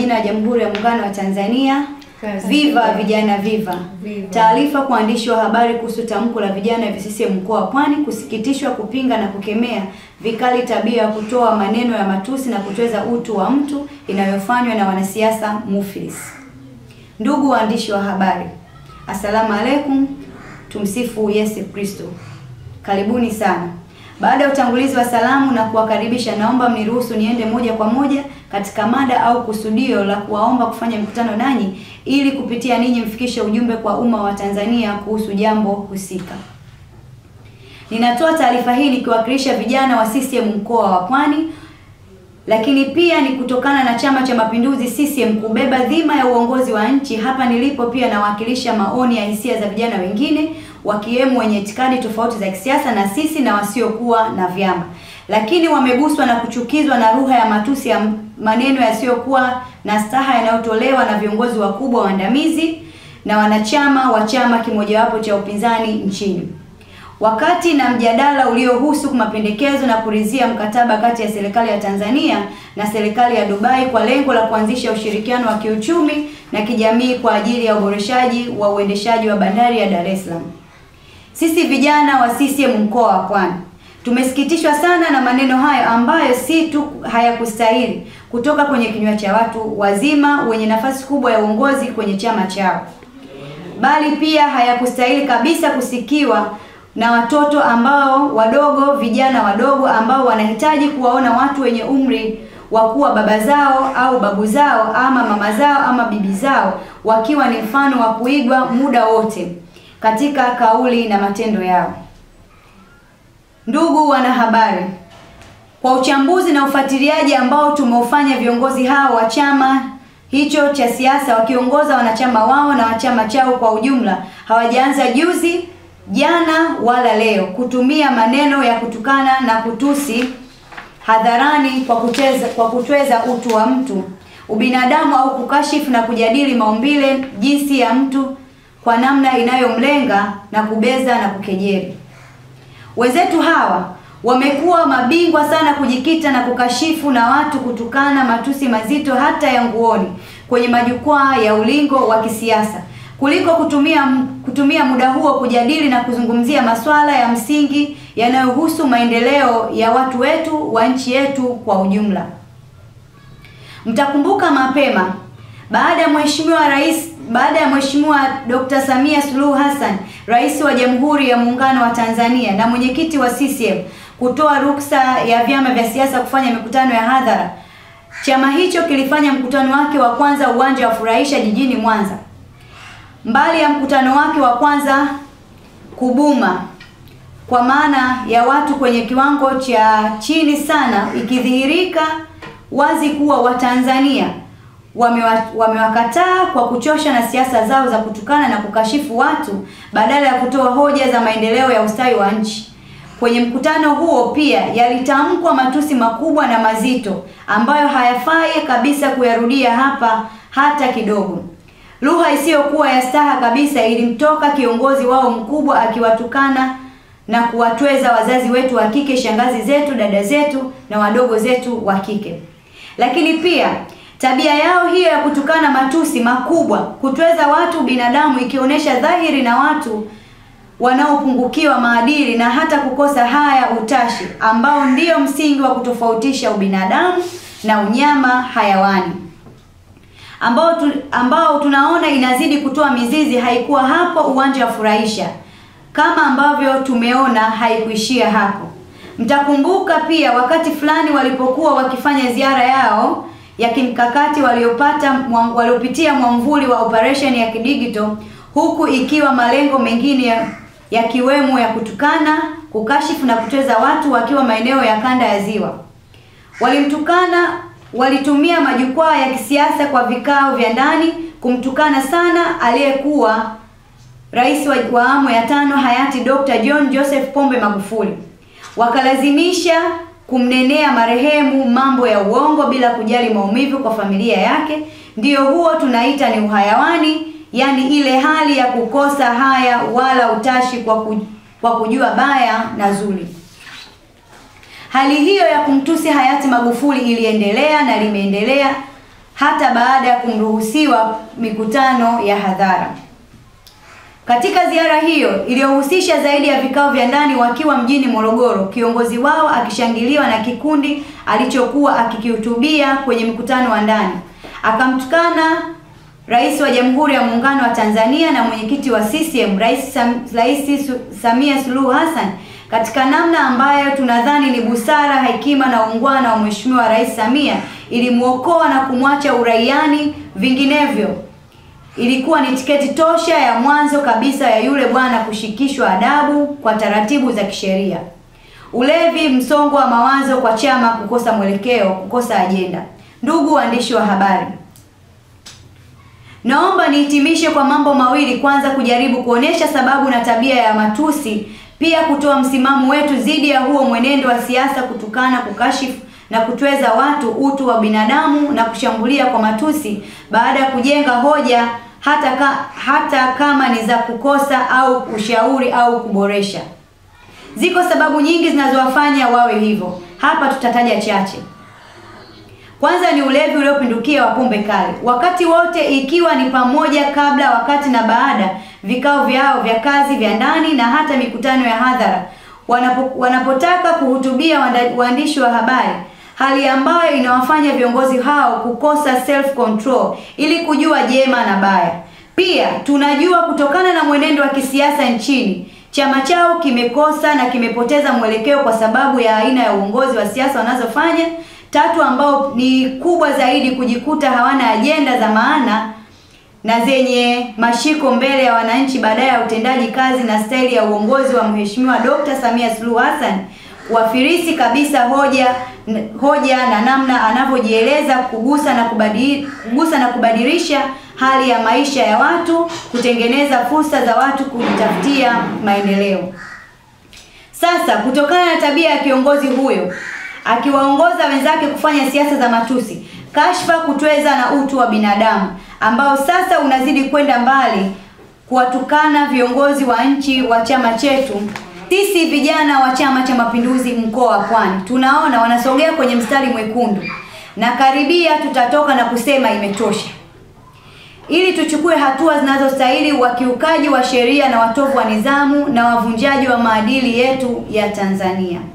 majina ya Jamhuri ya Muungano wa Tanzania. Viva vijana viva. Taarifa kwa waandishi wa habari kuhusu tamko la Vijana UVCCM Mkoa wa Pwani kusikitishwa, kupinga na kukemea vikali tabia ya kutoa maneno ya matusi na kutweza utu wa mtu inayofanywa na wanasiasa muflis. Ndugu waandishi wa habari, Asalamu alaikum, tumsifu Yesu Kristo. Karibuni sana. Baada ya utangulizi wa salamu na kuwakaribisha, naomba mniruhusu niende moja kwa moja katika mada au kusudio la kuwaomba kufanya mkutano nanyi ili kupitia ninyi mfikishe ujumbe kwa umma wa Tanzania kuhusu jambo husika. Ninatoa taarifa hii nikiwakilisha vijana wa CCM Mkoa wa Pwani, lakini pia ni kutokana na Chama Cha Mapinduzi CCM kubeba dhima ya uongozi wa nchi. Hapa nilipo pia nawakilisha maoni ya hisia za vijana wengine, wakiwemo wenye itikadi tofauti za kisiasa na sisi na wasiokuwa na vyama, lakini wameguswa na kuchukizwa na lugha ya matusi ya maneno yasiyokuwa na staha yanayotolewa na viongozi wakubwa waandamizi na wanachama wa chama kimojawapo cha upinzani nchini. Wakati na mjadala uliohusu mapendekezo na kuridhia mkataba kati ya serikali ya Tanzania na serikali ya Dubai kwa lengo la kuanzisha ushirikiano wa kiuchumi na kijamii kwa ajili ya uboreshaji wa uendeshaji wa bandari ya Dar es Salaam. Sisi vijana wa CCM Mkoa wa Pwani tumesikitishwa sana na maneno hayo ambayo si tu hayakustahili kutoka kwenye kinywa cha watu wazima wenye nafasi kubwa ya uongozi kwenye chama chao, bali pia hayakustahili kabisa kusikiwa na watoto ambao wadogo, vijana wadogo ambao wanahitaji kuwaona watu wenye umri wa kuwa baba zao au babu zao ama mama zao ama bibi zao wakiwa ni mfano wa kuigwa muda wote katika kauli na matendo yao. Ndugu wanahabari, kwa uchambuzi na ufuatiliaji ambao tumeufanya, viongozi hao wa chama hicho cha siasa wakiongoza wanachama wao na wachama chao kwa ujumla hawajaanza juzi, jana wala leo kutumia maneno ya kutukana na kutusi hadharani kwa kutweza utu wa mtu, ubinadamu au kukashifu na kujadili maumbile jinsi ya mtu kwa namna inayomlenga na kubeza na kukejeli. Wenzetu hawa wamekuwa mabingwa sana kujikita na kukashifu na watu kutukana matusi mazito hata ya nguoni kwenye majukwaa ya ulingo wa kisiasa, kuliko kutumia muda huo kujadili na kuzungumzia masuala ya msingi yanayohusu maendeleo ya watu wetu wa nchi yetu kwa ujumla. Mtakumbuka mapema baada ya Mheshimiwa Dr. Samia Suluhu Hassan, Rais wa Jamhuri ya Muungano wa Tanzania na mwenyekiti wa CCM kutoa ruksa ya vyama vya siasa kufanya mikutano ya hadhara, chama hicho kilifanya mkutano wake wa kwanza uwanja wa Furahisha jijini Mwanza. Mbali ya mkutano wake wa kwanza kubuma kwa maana ya watu kwenye kiwango cha chini sana, ikidhihirika wazi kuwa Watanzania wamewakataa kwa kuchosha na siasa zao za kutukana na kukashifu watu badala ya kutoa hoja za maendeleo ya ustawi wa nchi. Kwenye mkutano huo pia yalitamkwa matusi makubwa na mazito ambayo hayafai kabisa kuyarudia hapa hata kidogo. Lugha isiyokuwa ya staha kabisa ilimtoka kiongozi wao mkubwa akiwatukana na kuwatweza wazazi wetu wa kike, shangazi zetu, dada zetu na wadogo zetu wa kike. Lakini pia tabia yao hiyo ya kutukana matusi makubwa, kutweza watu binadamu, ikionyesha dhahiri na watu wanaopungukiwa maadili na hata kukosa haya utashi ambao ndio msingi wa kutofautisha ubinadamu na unyama hayawani, ambao tunaona inazidi kutoa mizizi. Haikuwa hapo uwanja wa Furahisha, kama ambavyo tumeona haikuishia hapo. Mtakumbuka pia wakati fulani walipokuwa wakifanya ziara yao ya kimkakati waliopitia mwamvuli wa operation ya kidigital, huku ikiwa malengo mengine yakiwemo ya kutukana, kukashifu na kutweza watu wakiwa maeneo ya kanda ya Ziwa. Walitumia majukwaa ya kisiasa kwa vikao vya ndani kumtukana sana aliyekuwa rais wa awamu ya 5 hayati Dr. John Joseph Pombe Magufuli. Wakalazimisha kumnenea marehemu mambo ya uongo bila kujali maumivu kwa familia yake. Ndiyo huo tunaita ni uhayawani, yani ile hali ya kukosa haya wala utashi kwa kujua baya na zuri. Hali hiyo ya kumtusi hayati Magufuli iliendelea na limeendelea hata baada ya kumruhusiwa mikutano ya hadhara. Katika ziara hiyo iliyohusisha zaidi ya vikao vya ndani wakiwa mjini Morogoro, kiongozi wao akishangiliwa na kikundi alichokuwa akikihutubia kwenye mkutano wa ndani, akamtukana Rais wa Jamhuri ya Muungano wa Tanzania na mwenyekiti wa CCM Rais Samia Suluhu Hassan katika namna ambayo tunadhani ni busara, hekima na ungwana wa Mheshimiwa Rais Samia ilimuokoa na kumwacha uraiani. Vinginevyo ilikuwa ni tiketi tosha ya mwanzo kabisa ya yule bwana kushikishwa adabu kwa taratibu za kisheria. Ulevi, msongo wa mawazo kwa chama, kukosa mwelekeo, kukosa ajenda. Ndugu waandishi wa habari, naomba nihitimishe kwa mambo mawili. Kwanza, kujaribu kuonesha sababu na tabia ya matusi, pia kutoa msimamo wetu dhidi ya huo mwenendo wa siasa, kutukana, kukashifu na kutweza watu, utu wa binadamu na kushambulia kwa matusi baada ya kujenga hoja hata kama ni za kukosa au kushauri au kuboresha. Ziko sababu nyingi zinazowafanya wawe hivyo. Hapa tutataja chache. Kwanza ni ulevi uliopindukia wa pombe kali. Wakati wote, ikiwa ni pamoja kabla, wakati na baada vikao vyao vya kazi vya ndani na hata mikutano ya hadhara, wanapotaka kuhutubia waandishi wa habari, hali ambayo inawafanya viongozi hao kukosa self control ili kujua jema na baya. Pia tunajua kutokana na mwenendo wa kisiasa nchini, chama chao kimekosa na kimepoteza mwelekeo kwa sababu ya aina ya uongozi wa siasa wanazofanya. Tatu, ambao ni kubwa zaidi, kujikuta hawana ajenda za maana na zenye mashiko mbele ya wananchi badala ya utendaji kazi na staili ya uongozi wa Mheshimiwa Dr. Samia Suluhu Hassan kuwafirisi kabisa hoja na namna anavyojieleza, kugusa na kubadilisha hali ya maisha ya watu, kutengeneza fursa za watu kujitafutia maendeleo. Sasa, kutokana na tabia ya kiongozi huyo akiwaongoza wenzake kufanya siasa za matusi, kashfa, kutweza na utu wa binadamu, ambao sasa unazidi kwenda mbali kuwatukana viongozi wa nchi wa chama chetu, sisi vijana wa Chama Cha Mapinduzi Mkoa wa Pwani tunaona wanasogea kwenye mstari mwekundu na karibia tutatoka na kusema imetosha, ili tuchukue hatua zinazostahili wakiukaji wa sheria na watovu wa nidhamu na wavunjaji wa maadili yetu ya Tanzania.